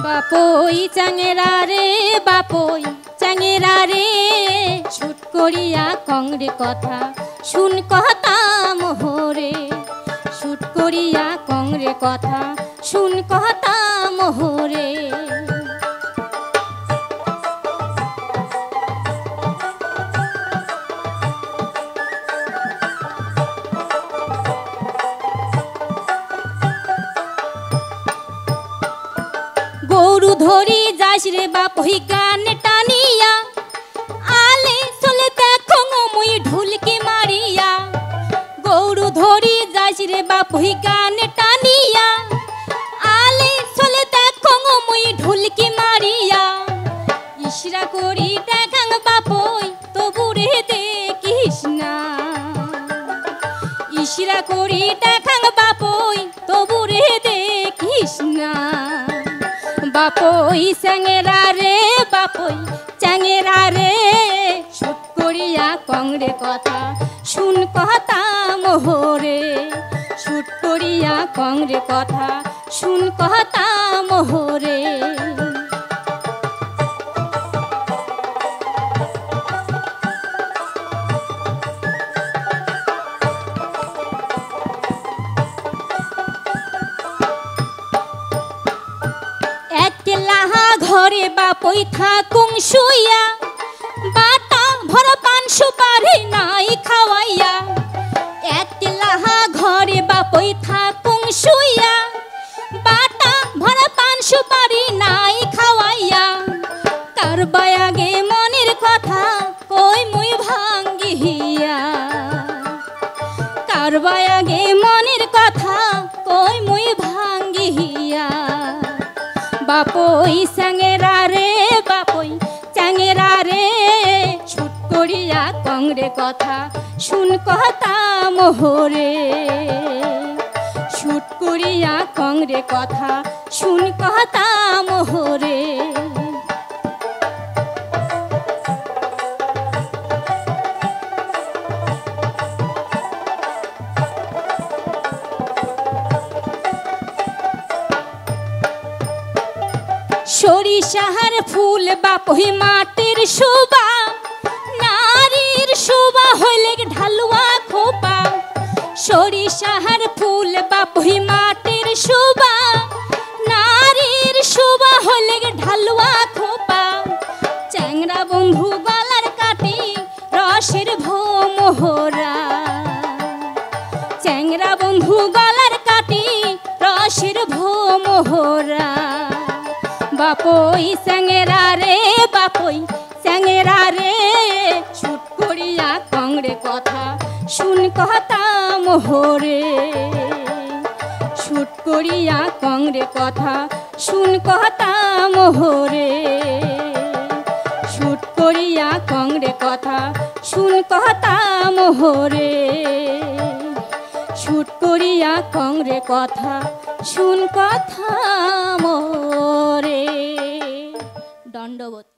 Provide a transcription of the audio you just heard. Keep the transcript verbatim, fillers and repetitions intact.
বাপই চাঙেরা রে বাপই চাঙেরা রে ছুট করিয়া কংরে কথা শুন কথা মোহরে ছুট করিয়া কংরে কথা শুন কথা মোহরে গরু ধরি যাস রে বাপই গান টানিয়া আলে চলে দেখো মুই ঢুলকি মারিয়া গরু ধরি যাস রে বাপই গান টানিয়া আলে চলে দেখো মুই ঢুলকি মারিয়া ইশরা করি দেখাং বাপই তবুরে দেখিস না ইশরা করি দেখাং বাপই তবুরে দেখিস না বাপই চাঙেরা রে বাপই চাঙেরা রে ছুট করিয়া কংরে কথা শুন কথা মোহরে ছুট করিয়া কংরে কথা শুন কথা মোহরে ঘরে বাপই থাকুং শুইয়া বাটা ভরা পান সুপারি নাই খাওয়াইয়া একলাহা ঘরে বাপই থাকুং শুইয়া বাটা ভরা পান সুপারি নাই খাওয়াইয়া কার বায়াগে মনের কথা কই মুই ভাঙ্গিয়া কার বায়াগে মনের কথা কই মুই ভাঙ্গিয়া বাপই চাঙেরা রে বাপই চাঙেরা রে ছুট করিয়া কংরে কথা শুন কথা মোহরে ছুট করিয়া কংরে কথা শুন কথা মোহরে সরিষার ফুল বাপই মাটির শোভা নারীর শোভা হইলে ঢালুয়া খোপা সরিষার ফুল বাপই মাটির শোভা নারীর শোভা হইলে ঢালুয়া খোপা চ্যাংরা বন্ধু গলার কাটি রসের ভোমোহরা চ্যাংরা বন্ধু গলার কাটি রসের ভোমোহরা বাপই চাঙেরা রে বাপই চাঙেরা রে ছুট করিয়া কংরে কথা শুন কথা মোহরে ছুট করিয়া কংরে কথা শুন কথা মোহরে ছুট করিয়া কংরে কথা শুন কথা মোহরে ছুট করিয়া কংরে কথা শুন কথা মোরে দণ্ডবত।